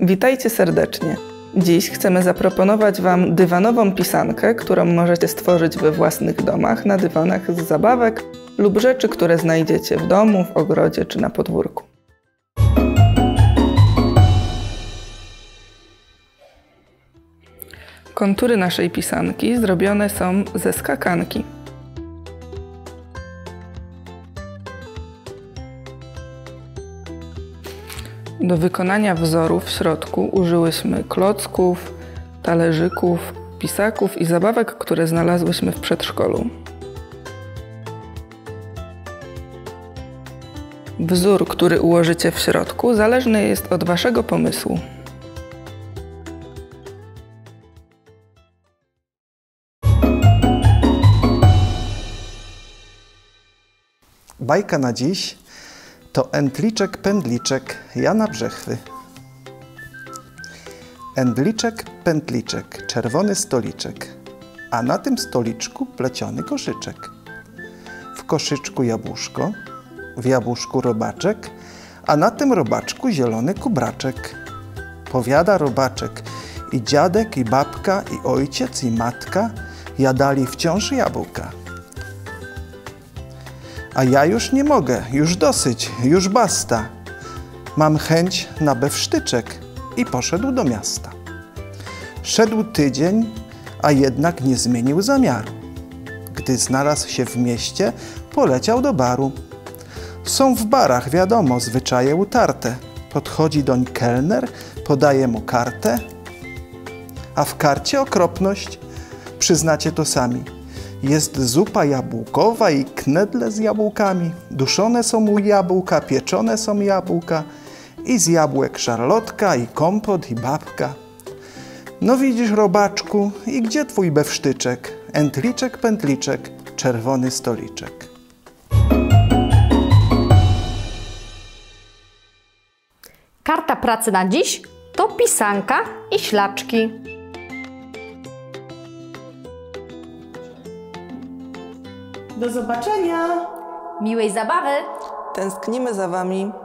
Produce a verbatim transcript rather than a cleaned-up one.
Witajcie serdecznie. Dziś chcemy zaproponować Wam dywanową pisankę, którą możecie stworzyć we własnych domach na dywanach z zabawek lub rzeczy, które znajdziecie w domu, w ogrodzie czy na podwórku. Kontury naszej pisanki zrobione są ze skakanki. Do wykonania wzoru w środku użyłyśmy klocków, talerzyków, pisaków i zabawek, które znalazłyśmy w przedszkolu. Wzór, który ułożycie w środku, zależny jest od Waszego pomysłu. Bajka na dziś to Entliczek Pędliczek Jana Brzechwy. Entliczek pędliczek, czerwony stoliczek, a na tym stoliczku pleciony koszyczek. W koszyczku jabłuszko, w jabłuszku robaczek, a na tym robaczku zielony kubraczek. Powiada robaczek: i dziadek, i babka, i ojciec, i matka jadali wciąż jabłka. A ja już nie mogę, już dosyć, już basta. Mam chęć na bewsztyczek i poszedł do miasta. Szedł tydzień, a jednak nie zmienił zamiaru. Gdy znalazł się w mieście, poleciał do baru. Są w barach, wiadomo, zwyczaje utarte. Podchodzi doń kelner, podaje mu kartę, a w karcie okropność, przyznacie to sami. Jest zupa jabłkowa i knedle z jabłkami. Duszone są jabłka, pieczone są jabłka i z jabłek szarlotka, i kompot, i babka. No widzisz, robaczku, i gdzie twój bewsztyczek? Entliczek, pędliczek, czerwony stoliczek. Karta pracy na dziś to pisanka i ślaczki. Do zobaczenia! Miłej zabawy! Tęsknimy za Wami.